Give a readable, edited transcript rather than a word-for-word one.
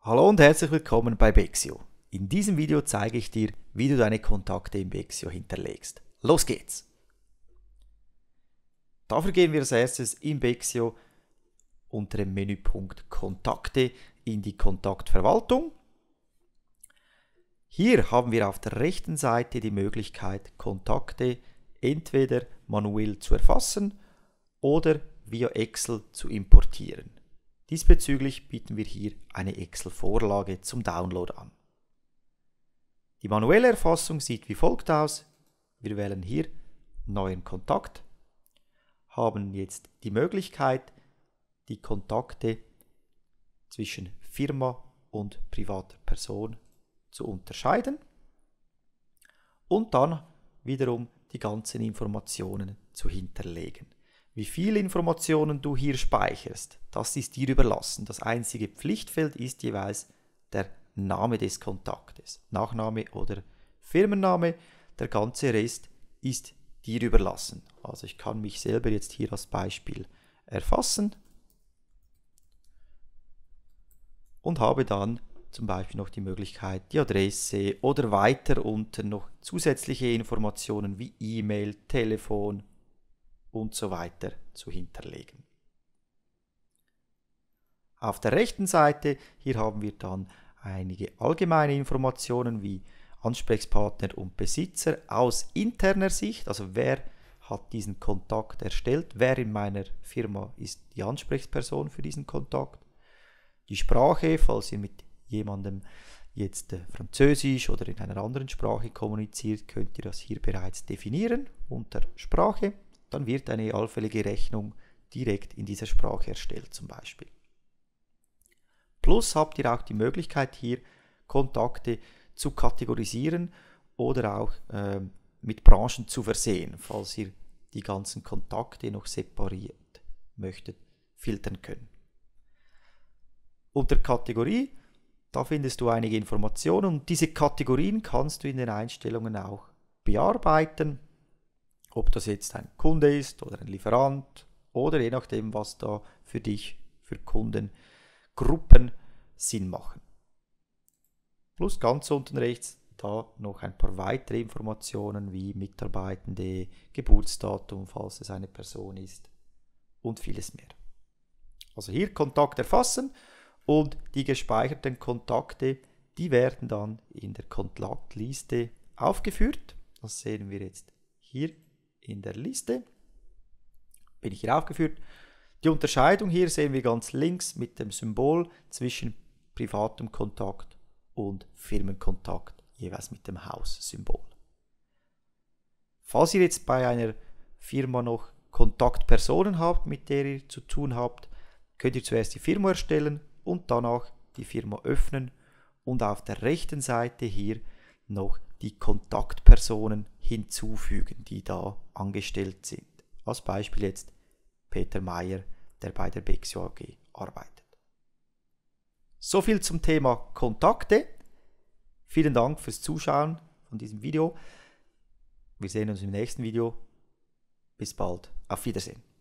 Hallo und herzlich willkommen bei Bexio. In diesem Video zeige ich dir, wie du deine Kontakte in Bexio hinterlegst. Los geht's! Dafür gehen wir als erstes in Bexio unter dem Menüpunkt Kontakte in die Kontaktverwaltung. Hier haben wir auf der rechten Seite die Möglichkeit, Kontakte entweder manuell zu erfassen oder via Excel zu importieren. Diesbezüglich bieten wir hier eine Excel-Vorlage zum Download an. Die manuelle Erfassung sieht wie folgt aus. Wir wählen hier Neuen Kontakt, haben jetzt die Möglichkeit, die Kontakte zwischen Firma und privater Person zu unterscheiden und dann wiederum die ganzen Informationen zu hinterlegen. Wie viele Informationen du hier speicherst, das ist dir überlassen. Das einzige Pflichtfeld ist jeweils der Name des Kontaktes, Nachname oder Firmenname. Der ganze Rest ist dir überlassen. Also ich kann mich selber jetzt hier als Beispiel erfassen und habe dann zum Beispiel noch die Möglichkeit, die Adresse oder weiter unten noch zusätzliche Informationen wie E-Mail, Telefon und so weiter zu hinterlegen. Auf der rechten Seite, hier haben wir dann einige allgemeine Informationen wie Ansprechpartner und Besitzer aus interner Sicht, also wer hat diesen Kontakt erstellt, wer in meiner Firma ist die Ansprechperson für diesen Kontakt, die Sprache, falls ihr mit jemandem jetzt Französisch oder in einer anderen Sprache kommuniziert, könnt ihr das hier bereits definieren unter Sprache. Dann wird eine allfällige Rechnung direkt in dieser Sprache erstellt zum Beispiel. Plus habt ihr auch die Möglichkeit hier Kontakte zu kategorisieren oder auch mit Branchen zu versehen, falls ihr die ganzen Kontakte noch separiert möchtet filtern können. Unter Kategorie, da findest du einige Informationen und diese Kategorien kannst du in den Einstellungen auch bearbeiten. Ob das jetzt ein Kunde ist oder ein Lieferant oder je nachdem, was da für dich, für Kundengruppen Sinn machen. Plus ganz unten rechts da noch ein paar weitere Informationen wie Mitarbeitende, Geburtsdatum, falls es eine Person ist und vieles mehr. Also hier Kontakt erfassen und die gespeicherten Kontakte, die werden dann in der Kontaktliste aufgeführt. Das sehen wir jetzt hier in der Liste. Bin ich hier aufgeführt. Die Unterscheidung hier sehen wir ganz links mit dem Symbol zwischen privatem Kontakt und Firmenkontakt, jeweils mit dem Haussymbol. Falls ihr jetzt bei einer Firma noch Kontaktpersonen habt, mit der ihr zu tun habt, könnt ihr zuerst die Firma erstellen und danach die Firma öffnen und auf der rechten Seite hier noch die Kontaktpersonen hinzufügen, die da angestellt sind. Als Beispiel jetzt Peter Meyer, der bei der Bexio AG arbeitet. So viel zum Thema Kontakte. Vielen Dank fürs Zuschauen von diesem Video. Wir sehen uns im nächsten Video. Bis bald. Auf Wiedersehen.